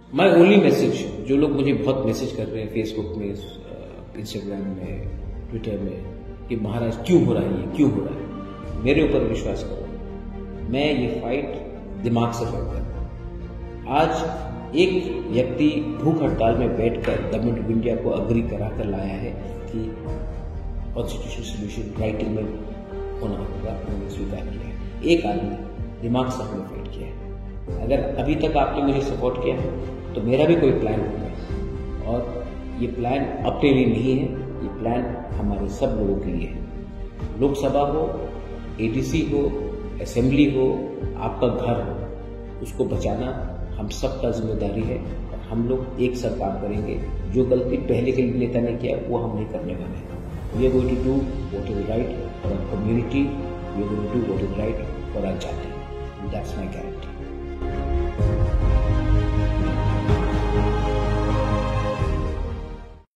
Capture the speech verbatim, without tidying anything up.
My only message, जो लोग मुझे बहुत मैसेज कर रहे हैं फेसबुक में, इंस्टाग्राम में, ट्विटर में, कि महाराज क्यों हो रहा है ये, क्यों हो रहा है, मेरे ऊपर विश्वास करो, मैं ये फाइट दिमाग से फाइट करता हूँ। आज एक व्यक्ति भूख हड़ताल में बैठकर गवर्नमेंट ऑफ इंडिया को अग्री करा कर लाया है कि कॉन्स्टिट्यूशनल सोल्यूशन राइटिंग में होना होगा, उन्होंने स्वीकार किया है। एक आदमी दिमाग से हमने फाइट किया है। अगर अभी तक आपने मुझे सपोर्ट किया है तो मेरा भी कोई प्लान होगा, और ये प्लान अपने लिए नहीं है, ये प्लान हमारे सब लोगों के लिए है। लोकसभा हो, एडीसी हो, असेंबली हो, आपका घर हो, उसको बचाना हम सब का जिम्मेदारी है, और हम लोग एक साथ काम करेंगे। जो गलती पहले के नेता ने किया वो हम नहीं करने वाले हैं। We are going to do what is right for our community, we are going to do what is right for our जाति, दैट्स माय गारंटी।